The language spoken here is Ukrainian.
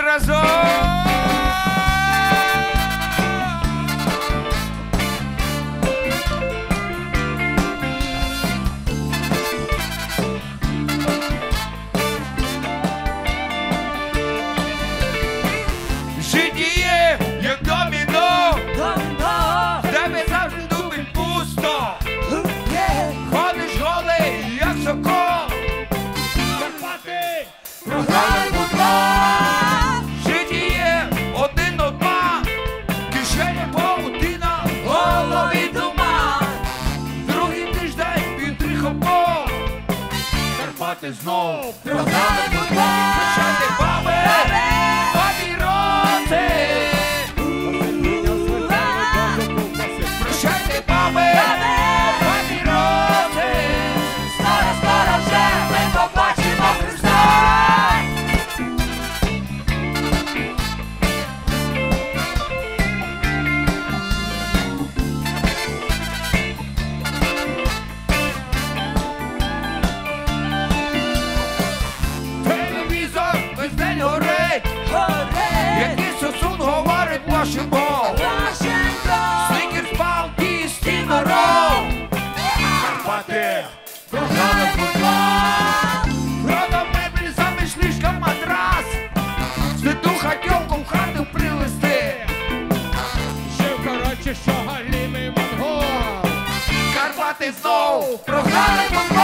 разом. Житіє, як доміно, в тебе завжди думить пусто. Ходиш голий, як сокол. Карпати, програли футбол. Житіє, один обман, кишені паутина, в голові туман. Другий тиждень під трихопол. Карпати знов програли футбол. Прощайте, баби! Прощайте, баби, папіроси, скоро вже ми побачимо Христа. Телевізор весь день горить, який Сосун говорить Washington. Карпати, програли футбол. Продав мебель, заміж ліжка матрас. Святу хатьовку в хату привезти. Жив, коротше, що галімий монгол. Карпати знов програли футбол.